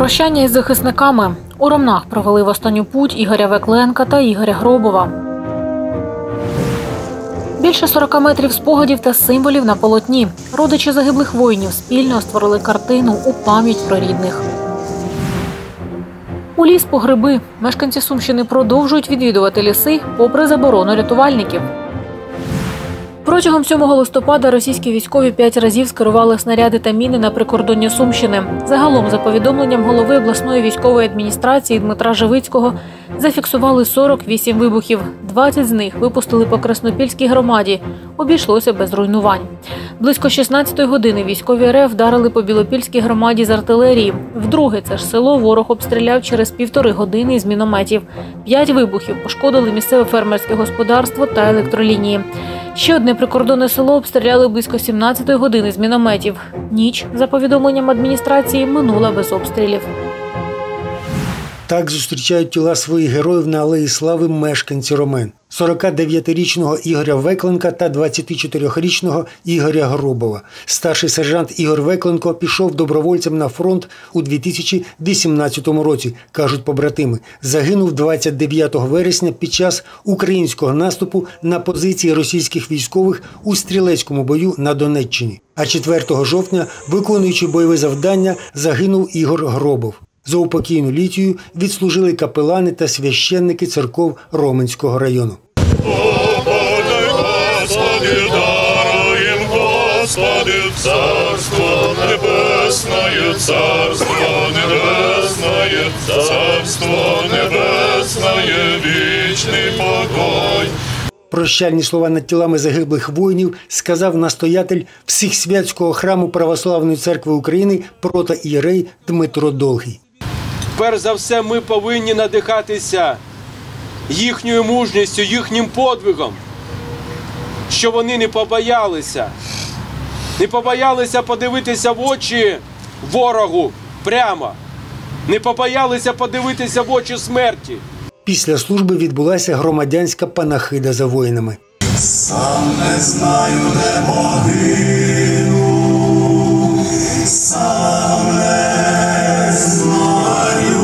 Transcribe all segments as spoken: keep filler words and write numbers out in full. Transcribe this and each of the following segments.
Прощання із захисниками. У Ромнах провели в останню путь Ігоря Векленка та Ігоря Гробова. Більше сорока метрів спогадів та символів на полотні. Родичі загиблих воїнів спільно створили картину у пам'ять про рідних. У ліс по гриби. Мешканці Сумщини продовжують відвідувати ліси попри заборону рятувальників. Протягом сьомого листопада російські військові п'ять разів скерували снаряди та міни на прикордоння Сумщини. Загалом, за повідомленням голови обласної військової адміністрації Дмитра Живицького, зафіксували сорок вісім вибухів. двадцять з них випустили по Краснопільській громаді. Обійшлося без руйнувань. Близько шістнадцятої години військові РФ вдарили по Білопільській громаді з артилерії. Вдруге це ж село ворог обстріляв через півтори години із мінометів. П'ять вибухів пошкодили місцеве фермерське господарство та електролінії. Ще одне прикордонне село обстріляли близько сімнадцятої години з мінометів. Ніч, за повідомленням адміністрації, минула без обстрілів. Так зустрічають тіла своїх героїв на Алеї Слави мешканці Ромен. сорокадев'ятирічного Ігоря Векленка та двадцятичотирирічного Ігоря Гробова. Старший сержант Ігор Векленко пішов добровольцем на фронт у дві тисячі вісімнадцятому році, кажуть побратими. Загинув двадцять дев'ятого вересня під час українського наступу на позиції російських військових у стрілецькому бою на Донеччині. А четвертого жовтня, виконуючи бойове завдання, загинув Ігор Гробов. За упокійну літію відслужили капелани та священники церков Роменського району. Господи, Господи, даруєм, Господи, царство небесне, царство небесне, царство небесне, вічний покой. Прощальні слова над тілами загиблих воїнів сказав настоятель Всехсвятського храму Православної церкви України протоієрей Дмитро Долгий. Перш за все, ми повинні надихатися їхньою мужністю, їхнім подвигом, що вони не побоялися. Не побоялися подивитися в очі ворогу прямо. Не побоялися подивитися в очі смерті. Після служби відбулася громадянська панахида за воїнами. Сам не знаю, де погину, сам не знаю,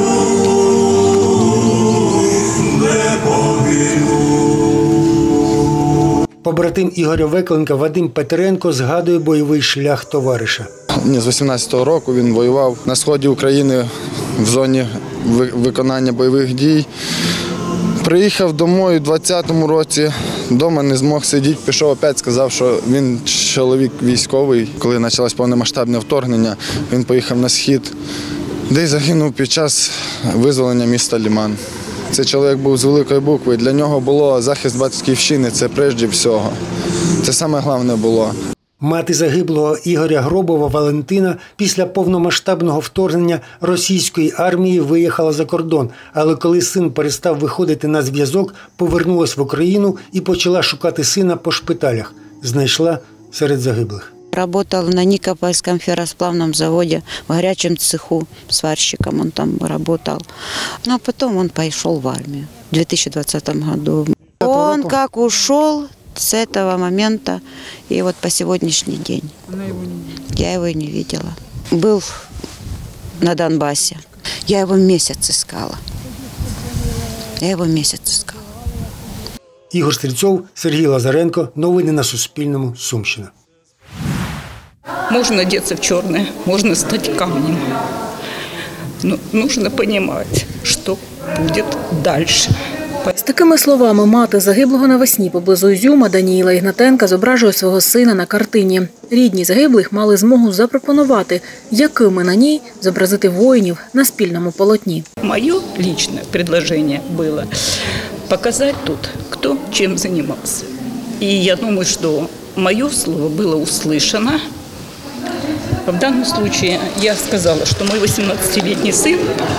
де погину. Побратим Ігоря Векленка Вадим Петренко згадує бойовий шлях товариша. З вісімнадцятого року він воював на сході України в зоні виконання бойових дій. Приїхав домой у двадцятому році, вдома не змог сидіти, пішов опять, сказав, що він чоловік військовий. Коли почалось повномасштабне вторгнення, він поїхав на схід, де й загинув під час визволення міста Лиман. Цей чоловік був з великої букви, для нього було захист батьківщини, це прежде всього. Це саме головне було. Мати загиблого Ігоря Гробова Валентина після повномасштабного вторгнення російської армії виїхала за кордон, але коли син перестав виходити на зв'язок, повернулась в Україну і почала шукати сина по шпиталях. Знайшла серед загиблих. Работал на Никопольском ферросплавном заводе, в горячем цеху, сварщиком он там работал. А потом он пошел в армию в две тысячи двадцатом году. Он как ушел с этого момента и вот по сегодняшний день. Я его не видела. Был на Донбассе. Я его месяц искала. Я его месяц искала. Ігор Стрільцов, Сергій Лазаренко. Новини на Суспільному. Сумщина. Можно одеться в черное, можно стать камнем. Но нужно понимать, что будет дальше. З такими словами мати загиблого навесні поблизу Ізюма Даніїла Ігнатенка зображує свого сина на картині. Рідні загиблих мали змогу запропонувати, якими на ній зобразити воїнів на спільному полотні. Моє личне предложение було показати тут, хто чим займався. І я думаю, що моє слово було услышано. В данном случае я сказала, что мой восемнадцатилетний сын,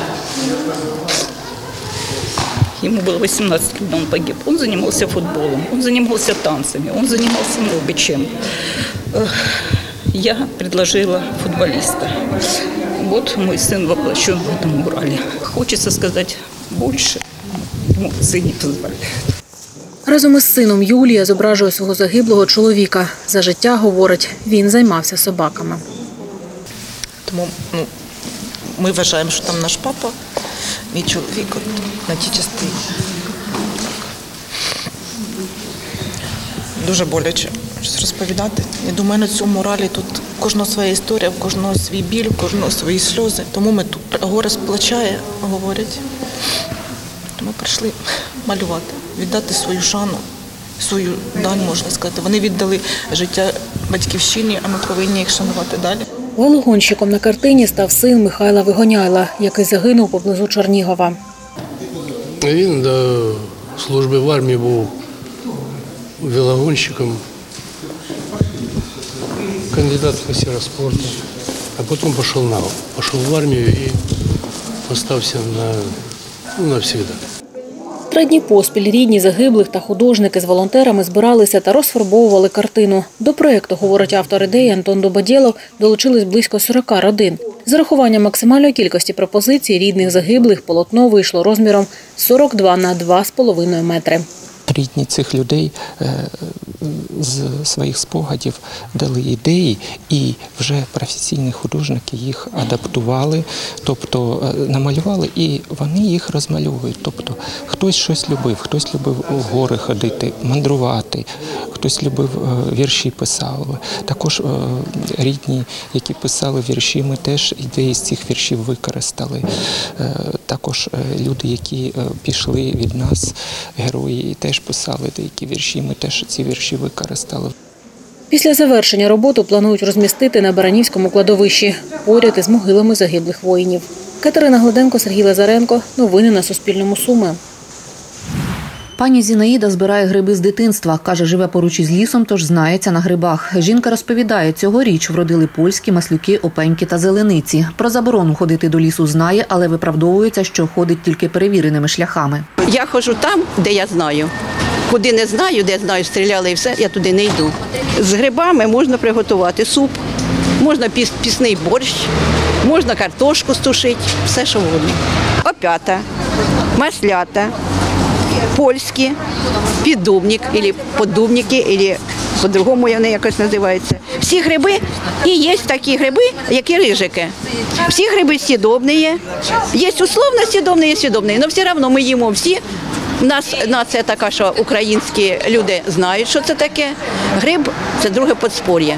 ему было восемнадцать, когда он погиб, он занимался футболом, он занимался танцами, он занимался много чем. Я предложила футболиста. Вот мой сын воплощен в этом мурале. Хочется сказать больше, эмоции не позволяют. Разом із сином Юлія зображує свого загиблого чоловіка. За життя, говорить, він займався собаками. Тому ну, ми вважаємо, що там наш папа, мій чоловік от, на тій частині. Дуже боляче щось розповідати. Я думаю, на цьому моралі тут у кожного своя історія, у кожного свій біль, у кожного свої сльози. Тому ми тут. Горе сплачає, говорять. Ми прийшли малювати, віддати свою шану, свою дань, можна сказати. Вони віддали життя батьківщині, а ми повинні їх шанувати далі. Велогонщиком на картині став син Михайла Вигоняйла, який загинув поблизу Чернігова. Він до служби в армії був велогонщиком, кандидат в мастера спорту, а потім пішов на пішов в армію і залишився на, ну, навсегда. Три дні поспіль рідні загиблих та художники з волонтерами збиралися та розфарбовували картину. До проєкту, говорить автор ідеї Антон Дободєлов, долучились близько сорока родин. З урахуванням максимальної кількості пропозицій рідних загиблих полотно вийшло розміром сорок два на два з половиною метри. Рідні цих людей з своїх спогадів дали ідеї, і вже професійні художники їх адаптували, тобто намалювали, і вони їх розмальовують. Тобто хтось щось любив, хтось любив у гори ходити, мандрувати, хтось любив вірші писав. Також рідні, які писали вірші, ми теж ідеї з цих віршів використали. Також люди, які пішли від нас, герої, теж писали деякі вірші, ми теж ці вірші використали. Після завершення роботу планують розмістити на Баранівському кладовищі, поряд із могилами загиблих воїнів. Катерина Гладенко, Сергій Лазаренко. Новини на Суспільному. Суми. Пані Зінаїда збирає гриби з дитинства. Каже, живе поруч із лісом, тож знається на грибах. Жінка розповідає, цьогоріч вродили польські, маслюки, опеньки та зелениці. Про заборону ходити до лісу знає, але виправдовується, що ходить тільки перевіреними шляхами. Я ходжу там, де я знаю. Куди не знаю, де знаю, стріляли і все, я туди не йду. З грибами можна приготувати суп, можна піс, пісний борщ, можна картошку стушити, все що угодно. Опята, маслята, польські, піддубник, або поддубники, або по-другому вони якось називаються. Всі гриби, і є такі гриби, які рижики. Всі гриби сідобні є, є условно сідобні, є сідобні, але все одно ми їмо всі. У нас нація така, що українські люди знають, що це таке. Гриб – це друге подспор'я.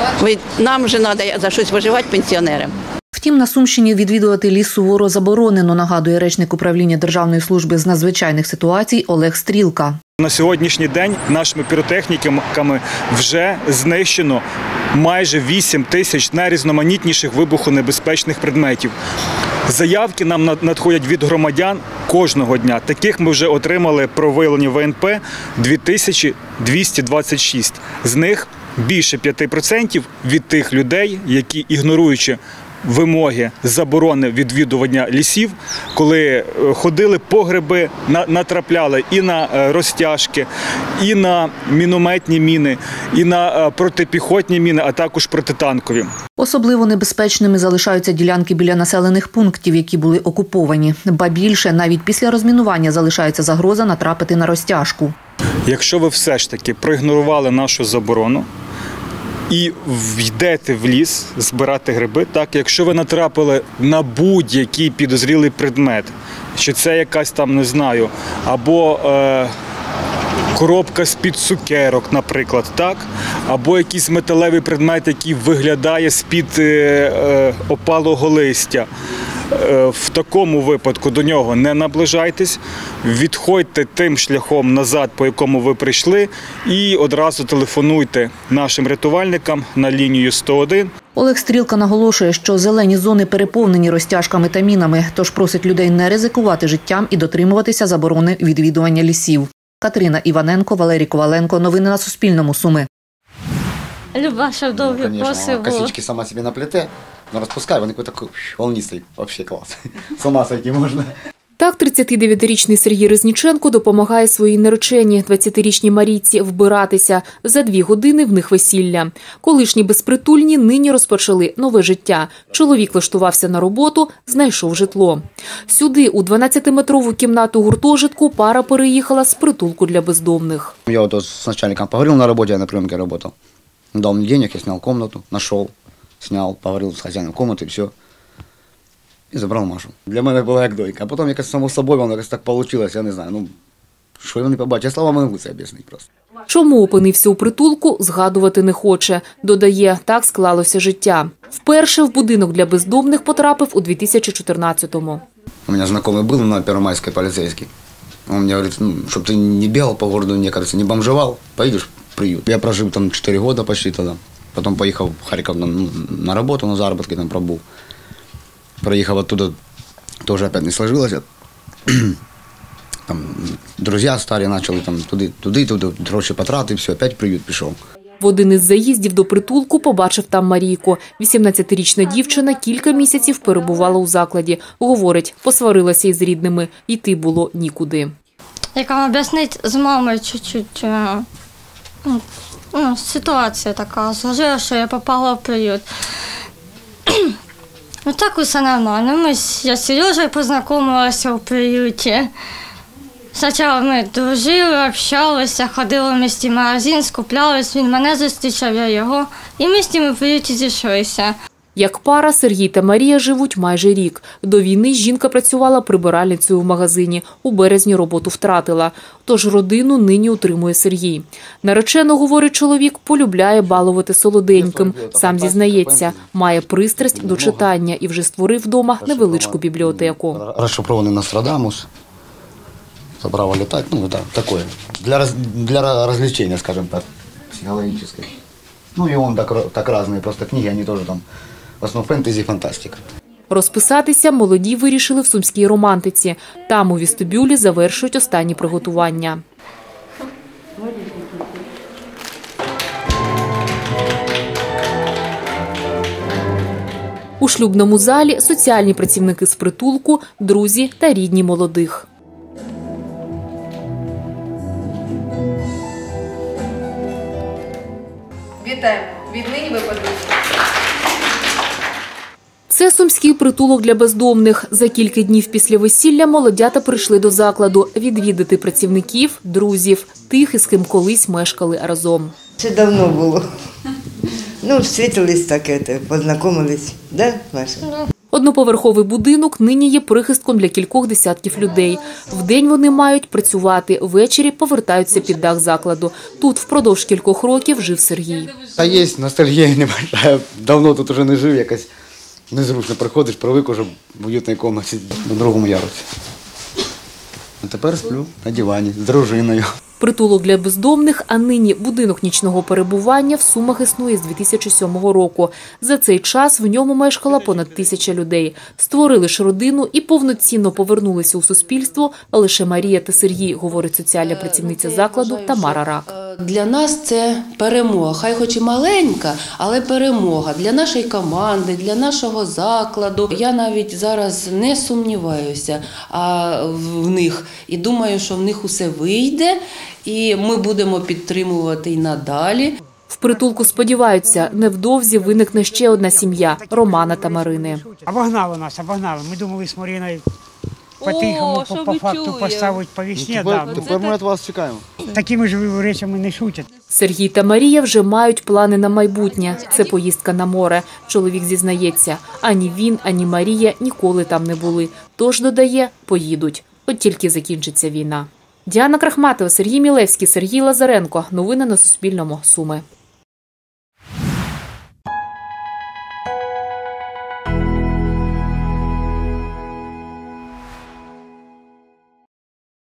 Нам вже треба за щось виживати пенсіонерам. Втім, на Сумщині відвідувати ліс суворо заборонено, нагадує речник управління Державної служби з надзвичайних ситуацій Олег Стрілка. На сьогоднішній день нашими піротехніками вже знищено майже вісім тисяч найрізноманітніших вибухонебезпечних предметів. Заявки нам надходять від громадян кожного дня. Таких ми вже отримали про виявлення В Н П дві тисячі двісті двадцять шість. З них більше п'ять відсотків від тих людей, які, ігноруючи вимоги заборони відвідування лісів, коли ходили по гриби, натрапляли і на розтяжки, і на мінометні міни, і на протипіхотні міни, а також протитанкові. Особливо небезпечними залишаються ділянки біля населених пунктів, які були окуповані. Ба більше, навіть після розмінування залишається загроза натрапити на розтяжку. Якщо ви все ж таки проігнорували нашу заборону, і йдете в ліс збирати гриби, так, якщо ви натрапили на будь-який підозрілий предмет, чи це якась там, не знаю, або е, коробка з-під цукерок, наприклад, так, або якийсь металевий предмет, який виглядає з-під е, е, опалого листя, в такому випадку до нього не наближайтесь, відходьте тим шляхом назад, по якому ви прийшли, і одразу телефонуйте нашим рятувальникам на лінію сто один. Олег Стрілка наголошує, що зелені зони переповнені розтяжками та мінами, тож просить людей не ризикувати життям і дотримуватися заборони відвідування лісів. Катерина Іваненко, Валерій Коваленко. Новини на Суспільному. Суми. Любаша довгі коси було. Косички сама себе наплете, но распускай, вони такий волнистий, вообще клас. З ума сойти можна. Так, тридцятидев'ятирічний Сергій Резніченко допомагає своїй нареченій двадцятирічній Марійці вбиратися. За дві години в них весілля. Колишні безпритульні нині розпочали нове життя. Чоловік влаштувався на роботу, знайшов житло. Сюди, у дванадцятиметрову кімнату гуртожитку, пара переїхала з притулку для бездомних. Я вот с начальником поговорил на работе, я на приемке работал. Дал мне денег, я снял комнату, нашел, снял, поговорил с хозяином комнаты, все. і забрав Машу. Для мене була як дойка. А потім якось само собою воно якось так вийшло, я не знаю. Ну, що я не побачив, я слава не можу це об'яснити просто. Чому опинився у притулку, згадувати не хоче. Додає, так склалося життя. Вперше в будинок для бездомних потрапив у дві тисячі чотирнадцятому. У меня знакомый был на Первомайской полицейский. Он мне говорит, ну, чтобы ты не бегал по городу, мне кажется, не бомжевал, поедешь в приют. Я прожил там четыре года почти тогда. Потом поехал в Харьков на, на работу, на заработки там пробыл. Проехал оттуда, тоже опять не сложилось. Там друзья старые начали там туди, туди, туди, гроші потрати, все, опять в приют пішов. В один із заїздів до притулку побачив там Марійку. вісімнадцятирічна дівчина кілька місяців перебувала у закладі. Говорить, посварилася із рідними, йти було нікуди. Як вам об'яснити, з мамою чуть-чуть ну, ситуація така сложила, що я попала в приют. Ну так усе нормально. Ми, я з Сережею познайомилася в приюті. Спочатку ми дружили, общалися, ходили в місті в магазин, скуплялись, він мене зустрічав, я його. І ми з ними в приюті зійшлися. Як пара, Сергій та Марія живуть майже рік. До війни жінка працювала прибиральницею в магазині. У березні роботу втратила. Тож родину нині утримує Сергій. Наречено, говорить чоловік, полюбляє балувати солоденьким. Сам зізнається, має пристрасть до читання і вже створив вдома невеличку бібліотеку. Розшифрований Нострадамус. Право летать, ну да, такое. Для, раз, для развлечения, скажем так, психологической. Ну и он так, так разные просто книги, они тоже там, в основном фэнтези, фантастика. Розписатися молоді вирішили в Сумській романтиці. Там у вестибюлі завершують останні приготування. У шлюбному залі соціальні працівники з притулку, друзі та рідні молодих. Вітаємо! Віднині ви подружжя. Це сумський притулок для бездомних. За кілька днів після весілля молодята прийшли до закладу відвідати працівників, друзів, тих, із ким колись мешкали разом. Це давно було. Ну, встретились так, это, познайомились. Да, Маша? Одноповерховий будинок нині є прихистком для кількох десятків людей. Вдень вони мають працювати, ввечері повертаються під дах закладу. Тут впродовж кількох років жив Сергій. А є ностальгія небольшая. Давно тут уже не жив, якось незручно приходиш, привик уже в уютній кімнаті на другому ярусі. А тепер сплю на дивані з дружиною. Притулок для бездомних, а нині будинок нічного перебування в Сумах існує з дві тисячі сьомого року. За цей час в ньому мешкала понад тисяча людей. Створили ж родину і повноцінно повернулися у суспільство лише Марія та Сергій, говорить соціальна працівниця закладу Тамара Рак. Для нас це перемога, хай хоч і маленька, але перемога для нашої команди, для нашого закладу. Я навіть зараз не сумніваюся а в них і думаю, що в них усе вийде. І ми будемо підтримувати і надалі. В притулку сподіваються, невдовзі виникне ще одна сім'я – Романа та Марини. Обогнали нас, обогнали. Ми думали з Мариною по-тихому, по, по факту поставити по весні. Ну, тепер, да. тепер ми від вас чекаємо. Такими ж речами не шутять. Сергій та Марія вже мають плани на майбутнє. Це поїздка на море. Чоловік зізнається, ані він, ані Марія ніколи там не були. Тож, додає, поїдуть. От тільки закінчиться війна. Діана Крахматова, Сергій Мілевський, Сергій Лазаренко. Новини на Суспільному. Суми.